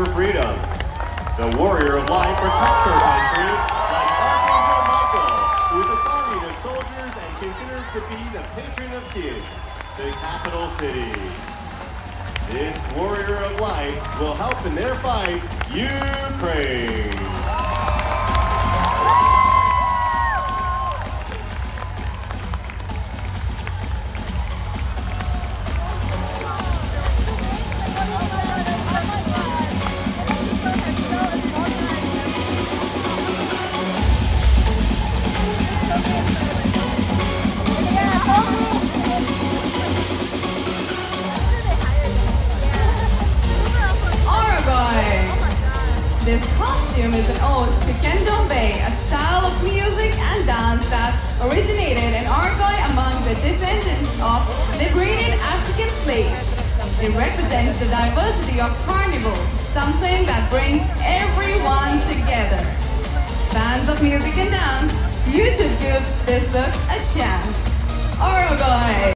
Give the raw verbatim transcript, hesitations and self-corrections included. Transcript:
for freedom. The warrior of life protects her country like Archangel Michael, who is a guardian of soldiers and considered to be the patron of kids, the capital city. This warrior of life will help in their fight, Ukraine. This costume is an ode to Candomblé, a style of music and dance that originated in Uruguay among the descendants of liberated African slaves. It represents the diversity of carnival, something that brings everyone together. Fans of music and dance, you should give this look a